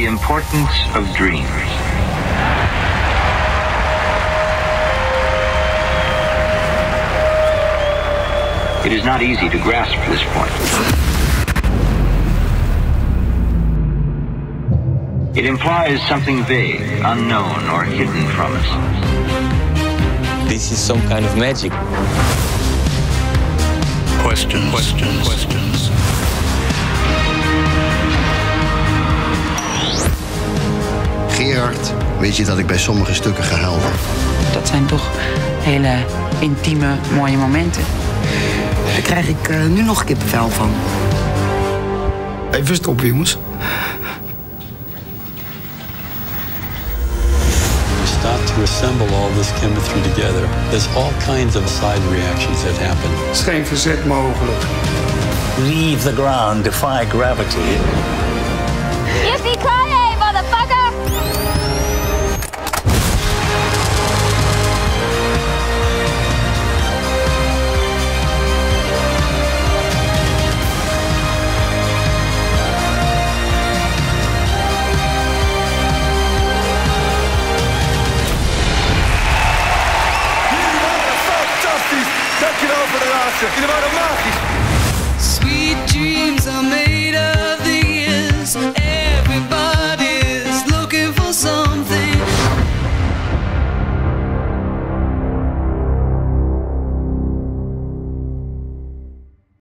importance of dreams. It is not easy to grasp this point. It implies something vague, unknown, or hidden from us. This is some kind of magic. Questions. Gerard, weet je dat ik bij sommige stukken gehuild heb? Dat zijn toch hele intieme, mooie momenten. Daar krijg ik nu nog kippenvel van. Even stoppen, jongens. Start to assemble all this chemistry together. There's all kinds of side reactions that happen. Er is geen verzet mogelijk. Leave the ground, defy gravity. Yippee-ki-yay, motherfucker! Jullie waren fantastisch! Dankjewel voor de laatste. Jullie waren magisch!